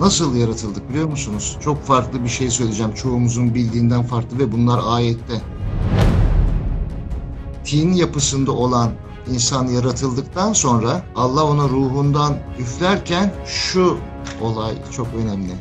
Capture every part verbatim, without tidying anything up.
Nasıl yaratıldık biliyor musunuz? Çok farklı bir şey söyleyeceğim. Çoğumuzun bildiğinden farklı ve bunlar ayette. Tin yapısında olan insan yaratıldıktan sonra Allah ona ruhundan üflerken şu olay çok önemli.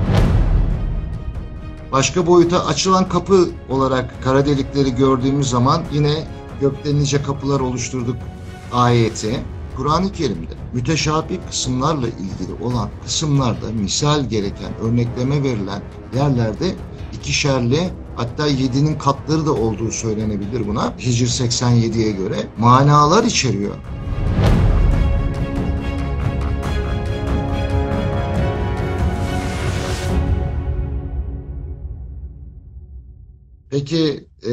Başka boyuta açılan kapı olarak kara delikleri gördüğümüz zaman yine gökte nice kapılar oluşturduk ayeti. Kur'an-ı Kerim'de müteşabih kısımlarla ilgili olan kısımlarda misal gereken, örnekleme verilen yerlerde ikişerli, hatta yedinin katları da olduğu söylenebilir buna. Hicr seksen yediye göre manalar içeriyor. Peki e,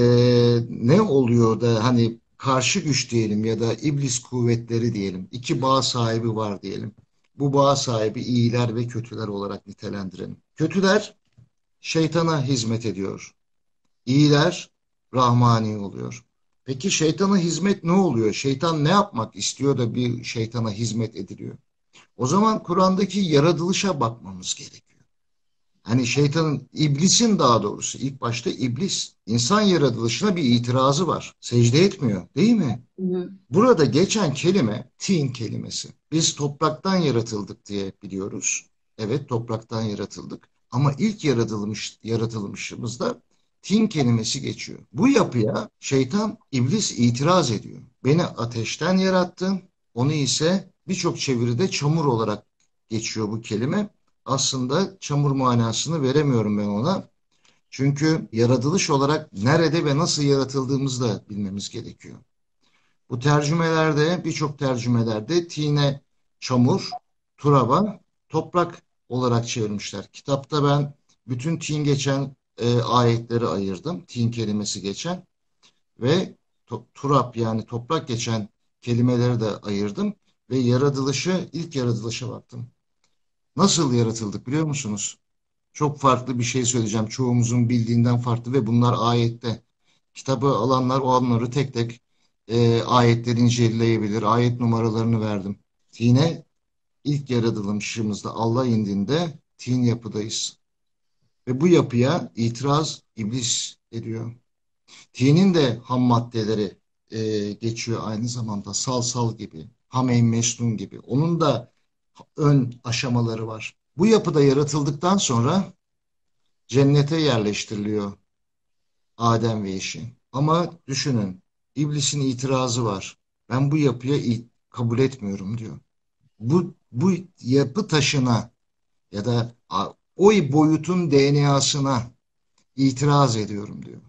ne oluyor da hani karşı güç diyelim ya da iblis kuvvetleri diyelim, iki bağ sahibi var diyelim. Bu bağ sahibi iyiler ve kötüler olarak nitelendirelim. Kötüler şeytana hizmet ediyor. İyiler rahmani oluyor. Peki şeytana hizmet ne oluyor? Şeytan ne yapmak istiyor da bir şeytana hizmet ediliyor? O zaman Kur'an'daki yaratılışa bakmamız gerekiyor. Hani şeytanın, iblisin daha doğrusu ilk başta iblis insan yaratılışına bir itirazı var. Secde etmiyor, değil mi? Hı hı. Burada geçen kelime tin kelimesi. Biz topraktan yaratıldık diye biliyoruz. Evet, topraktan yaratıldık. Ama ilk yaratılmış yaratılmışımızda tin kelimesi geçiyor. Bu yapıya şeytan, iblis itiraz ediyor. Beni ateşten yarattın, onu ise birçok çeviride çamur olarak geçiyor bu kelime. Aslında çamur manasını veremiyorum ben ona. Çünkü yaratılış olarak nerede ve nasıl yaratıldığımızı da bilmemiz gerekiyor. Bu tercümelerde, birçok tercümelerde tine çamur, turaba toprak olarak çevirmişler. Kitapta ben bütün tin geçen e, ayetleri ayırdım. Tin kelimesi geçen ve to, turap yani toprak geçen kelimeleri de ayırdım ve yaratılışı, ilk yaratılışa baktım. Nasıl yaratıldık biliyor musunuz? Çok farklı bir şey söyleyeceğim. Çoğumuzun bildiğinden farklı ve bunlar ayette. Kitabı alanlar o anları tek tek e, ayetleri inceleyebilir. Ayet numaralarını verdim. Tine ilk yaratılışımızda Allah indinde tin yapıdayız. Ve bu yapıya itiraz iblis ediyor. Tinin de ham maddeleri e, geçiyor aynı zamanda. Salsal gibi, Hameyn Mesnun gibi. Onun da ön aşamaları var. Bu yapıda yaratıldıktan sonra cennete yerleştiriliyor Adem ve eşi. Ama düşünün, iblisin itirazı var. Ben bu yapıya kabul etmiyorum diyor. Bu, bu yapı taşına ya da o boyutun D N A'sına itiraz ediyorum diyor.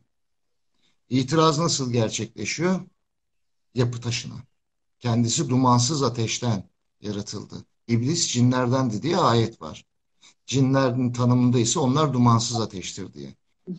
İtiraz nasıl gerçekleşiyor? Yapı taşına. Kendisi dumansız ateşten yaratıldı. İblis cinlerdendi diye ayet var. Cinlerin tanımında ise onlar dumansız ateştir diye.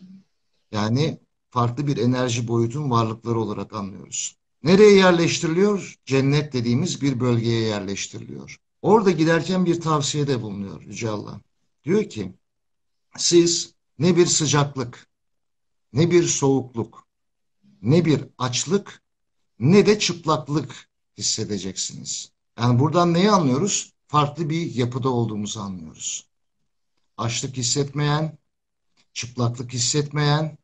Yani farklı bir enerji boyutun varlıkları olarak anlıyoruz. Nereye yerleştiriliyor? Cennet dediğimiz bir bölgeye yerleştiriliyor. Orada giderken bir tavsiyede bulunuyor Yüce Allah. Diyor ki siz ne bir sıcaklık, ne bir soğukluk, ne bir açlık, ne de çıplaklık hissedeceksiniz. Yani buradan neyi anlıyoruz? Farklı bir yapıda olduğumuzu anlıyoruz. Açlık hissetmeyen, çıplaklık hissetmeyen,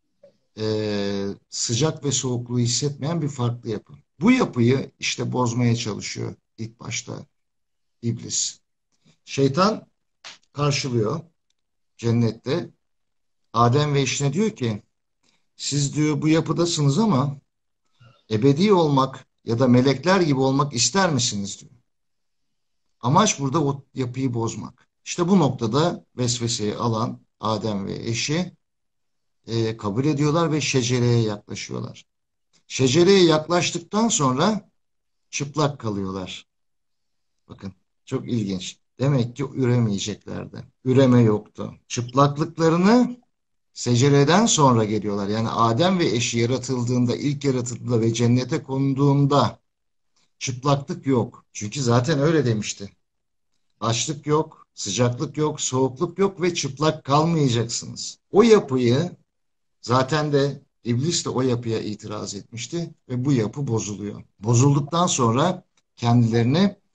e, sıcak ve soğukluğu hissetmeyen bir farklı yapı. Bu yapıyı işte bozmaya çalışıyor ilk başta iblis. Şeytan karşılıyor cennette. Adem ve eşine diyor ki siz diyor bu yapıdasınız ama ebedi olmak ya da melekler gibi olmak ister misiniz diyor. Amaç burada o yapıyı bozmak. İşte bu noktada vesveseyi alan Adem ve eşi e, kabul ediyorlar ve şecereye yaklaşıyorlar. Şecereye yaklaştıktan sonra çıplak kalıyorlar. Bakın çok ilginç. Demek ki üremeyeceklerdi. Üreme yoktu. Çıplaklıklarını secereden sonra geliyorlar. Yani Adem ve eşi yaratıldığında, ilk yaratıldığında ve cennete konduğunda çıplaklık yok. Çünkü zaten öyle demişti. Açlık yok, sıcaklık yok, soğukluk yok ve çıplak kalmayacaksınız. O yapıyı zaten de iblis de o yapıya itiraz etmişti ve bu yapı bozuluyor. Bozulduktan sonra kendilerini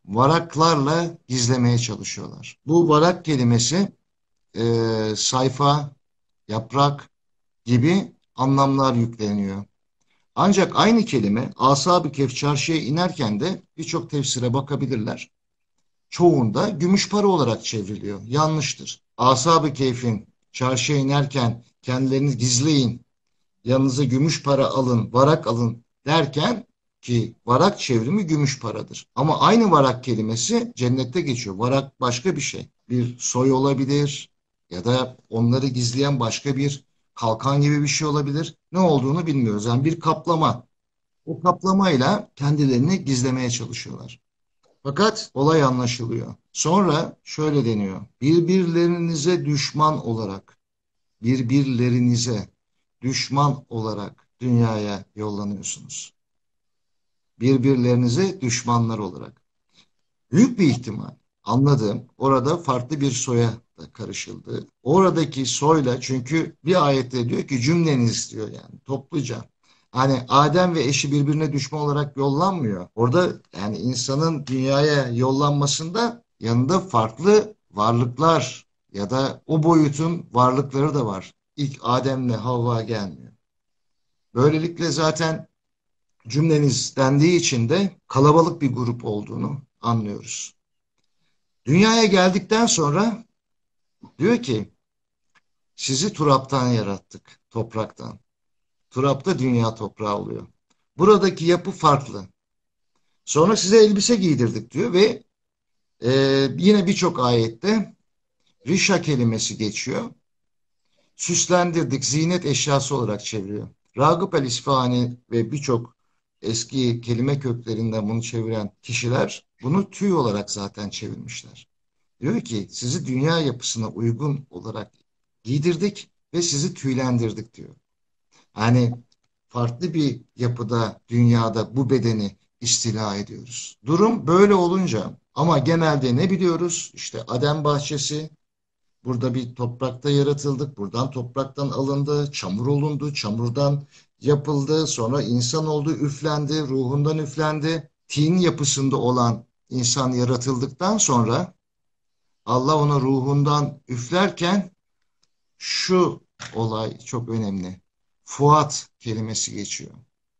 varaklarla gizlemeye çalışıyorlar. Bu varak kelimesi e, sayfa, yaprak gibi anlamlar yükleniyor. Ancak aynı kelime Ashab-ı Kehf çarşıya inerken de birçok tefsire bakabilirler. Çoğunda gümüş para olarak çevriliyor. Yanlıştır. Ashab-ı Kehf'in çarşıya inerken kendilerini gizleyin, yanınıza gümüş para alın, varak alın derken ki varak çevrimi gümüş paradır. Ama aynı varak kelimesi cennette geçiyor. Varak başka bir şey. Bir soy olabilir ya da onları gizleyen başka bir kalkan gibi bir şey olabilir. Ne olduğunu bilmiyoruz. Yani bir kaplama. O kaplamayla kendilerini gizlemeye çalışıyorlar. Fakat olay anlaşılıyor. Sonra şöyle deniyor. Birbirlerinize düşman olarak, birbirlerinize düşman olarak dünyaya yollanıyorsunuz. Birbirlerinize düşmanlar olarak. Büyük bir ihtimal anladığım orada farklı bir soya da karışıldı. Oradaki soyla çünkü bir ayette diyor ki cümleniz diyor yani topluca. Hani Adem ve eşi birbirine düşman olarak yollanmıyor. Orada yani insanın dünyaya yollanmasında yanında farklı varlıklar ya da o boyutun varlıkları da var. İlk Adem'le Havva gelmiyor. Böylelikle zaten cümleniz dendiği için de kalabalık bir grup olduğunu anlıyoruz. Dünyaya geldikten sonra diyor ki sizi turaptan yarattık, topraktan. Turapta dünya toprağı oluyor. Buradaki yapı farklı. Sonra size elbise giydirdik diyor ve e, yine birçok ayette rişa kelimesi geçiyor. Süslendirdik, zinet eşyası olarak çeviriyor. Ragıp el-İsfahani ve birçok eski kelime köklerinden bunu çeviren kişiler bunu tüy olarak zaten çevirmişler. Diyor ki sizi dünya yapısına uygun olarak giydirdik ve sizi tüylendirdik diyor. Hani farklı bir yapıda dünyada bu bedeni istila ediyoruz. Durum böyle olunca ama genelde ne biliyoruz? İşte Adem bahçesi, burada bir toprakta yaratıldık, buradan topraktan alındı, çamur olundu, çamurdan yapıldı, sonra insan oldu, üflendi, ruhundan üflendi. Tin yapısında olan insan yaratıldıktan sonra Allah ona ruhundan üflerken şu olay çok önemli. Fuat kelimesi geçiyor.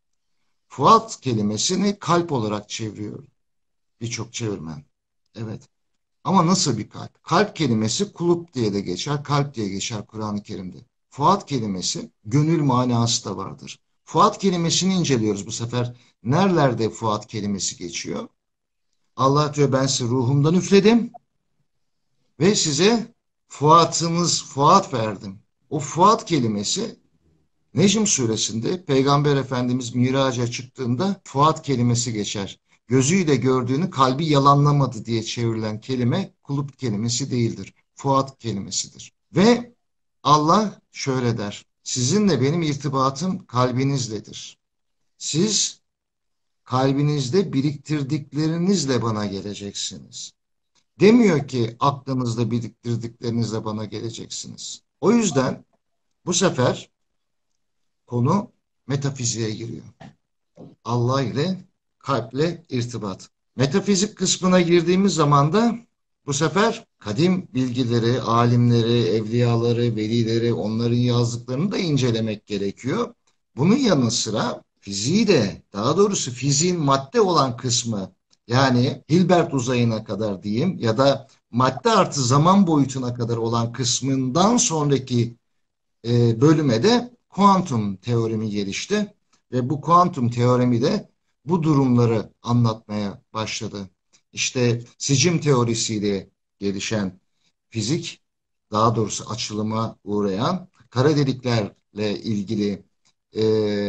Fuat kelimesini kalp olarak çeviriyor birçok çevirmen. Evet. Ama nasıl bir kalp? Kalp kelimesi kulüp diye de geçer, kalp diye geçer Kur'an-ı Kerim'de. Fuat kelimesi gönül manası da vardır. Fuat kelimesini inceliyoruz bu sefer. Nerelerde fuat kelimesi geçiyor? Allah diyor ben size ruhumdan üfledim ve size fuatınız, fuat verdim. O fuat kelimesi Necm suresinde Peygamber Efendimiz miraca çıktığında fuat kelimesi geçer. Gözüyle gördüğünü kalbi yalanlamadı diye çevrilen kelime kulüp kelimesi değildir. Fuat kelimesidir. Ve Allah şöyle der. Sizinle benim irtibatım kalbinizledir. Siz kalbinizde biriktirdiklerinizle bana geleceksiniz. Demiyor ki aklınızda biriktirdiklerinizle bana geleceksiniz. O yüzden bu sefer konu metafiziğe giriyor. Allah ile kalple irtibat. Metafizik kısmına girdiğimiz zaman da bu sefer kadim bilgileri, alimleri, evliyaları, velileri, onların yazdıklarını da incelemek gerekiyor. Bunun yanı sıra fiziği de, daha doğrusu fiziğin madde olan kısmı, yani Hilbert uzayına kadar diyeyim ya da madde artı zaman boyutuna kadar olan kısmından sonraki e, bölüme de kuantum teoremi gelişti ve bu kuantum teoremi de bu durumları anlatmaya başladı. İşte sicim teorisiyle gelişen fizik, daha doğrusu açılıma uğrayan kara deliklerle ilgili e,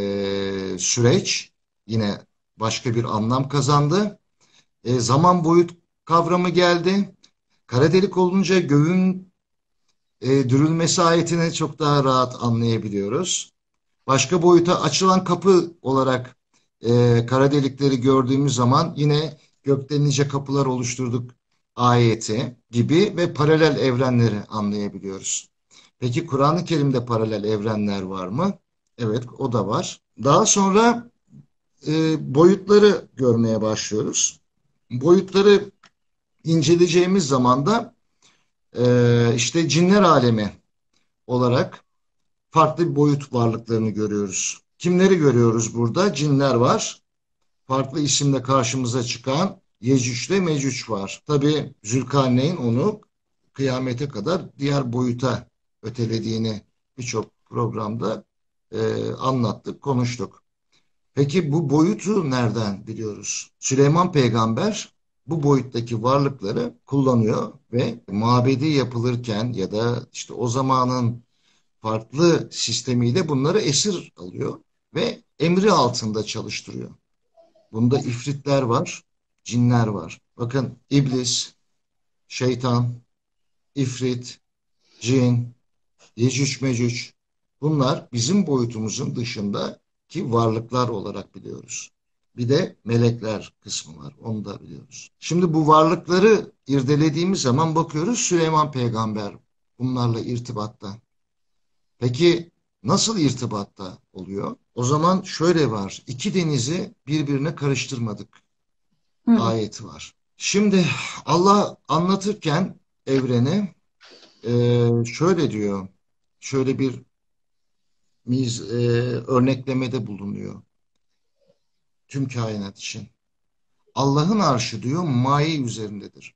süreç yine başka bir anlam kazandı. E, zaman boyut kavramı geldi. Kara delik olunca göğün e, dürülmesi ayetini çok daha rahat anlayabiliyoruz. Başka boyuta açılan kapı olarak e, kara delikleri gördüğümüz zaman yine gökte nice kapılar oluşturduk ayeti gibi ve paralel evrenleri anlayabiliyoruz. Peki Kur'an-ı Kerim'de paralel evrenler var mı? Evet, o da var. Daha sonra e, boyutları görmeye başlıyoruz. Boyutları inceleyeceğimiz zaman da e, işte cinler alemi olarak farklı bir boyut varlıklarını görüyoruz. Kimleri görüyoruz burada? Cinler var. Farklı isimle karşımıza çıkan Yecüc ile Mecüc var. Tabi Zülkarneyn onu kıyamete kadar diğer boyuta ötelediğini birçok programda e, anlattık, konuştuk. Peki bu boyutu nereden biliyoruz? Süleyman Peygamber bu boyuttaki varlıkları kullanıyor ve mabedi yapılırken ya da işte o zamanın farklı sistemiyle bunları esir alıyor ve emri altında çalıştırıyor. Bunda ifritler var, cinler var. Bakın iblis, şeytan, ifrit, cin, yecüc mecüc bunlar bizim boyutumuzun dışındaki varlıklar olarak biliyoruz. Bir de melekler kısmı var. Onu da biliyoruz. Şimdi bu varlıkları irdelediğimiz zaman bakıyoruz Süleyman Peygamber bunlarla irtibatta. Peki nasıl irtibatta oluyor? O zaman şöyle var. İki denizi birbirine karıştırmadık Hı. ayeti var. Şimdi Allah anlatırken evreni e, şöyle diyor. Şöyle bir miz, e, örneklemede bulunuyor tüm kainat için. Allah'ın arşı diyor maye üzerindedir.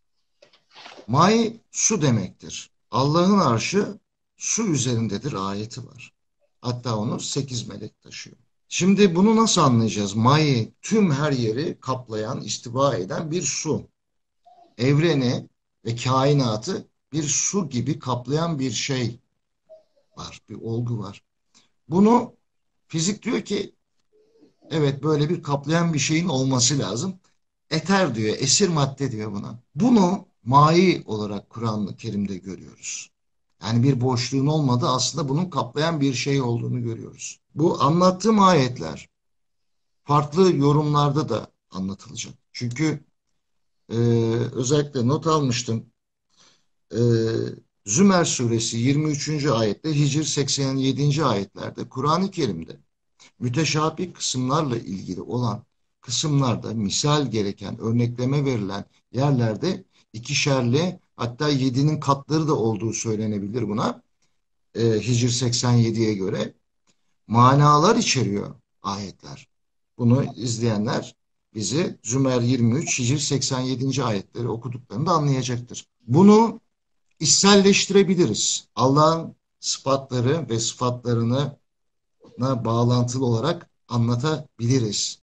Maye su demektir. Allah'ın arşı su üzerindedir ayeti var. Hatta onu sekiz melek taşıyor. Şimdi bunu nasıl anlayacağız? Maye tüm her yeri kaplayan, istiva eden bir su. Evreni ve kainatı bir su gibi kaplayan bir şey var, bir olgu var. Bunu fizik diyor ki evet böyle bir kaplayan bir şeyin olması lazım. Eter diyor, esir madde diyor buna. Bunu mai olarak Kur'an-ı Kerim'de görüyoruz. Yani bir boşluğun olmadığı aslında bunun kaplayan bir şey olduğunu görüyoruz. Bu anlattığım ayetler farklı yorumlarda da anlatılacak. Çünkü e, özellikle not almıştım. E, Zümer suresi yirmi üçüncü ayette, Hicr seksen yedinci ayetlerde Kur'an-ı Kerim'de müteşabih kısımlarla ilgili olan kısımlarda misal gereken, örnekleme verilen yerlerde ikişerli hatta yedinin katları da olduğu söylenebilir buna. E, Hicr seksen yediye göre manalar içeriyor ayetler. Bunu izleyenler bizi Zümer yirmi üç, Hicr seksen yedinci ayetleri okuduklarında anlayacaktır. Bunu içselleştirebiliriz. Allah'ın sıfatları ve sıfatlarına bağlantılı olarak anlatabiliriz.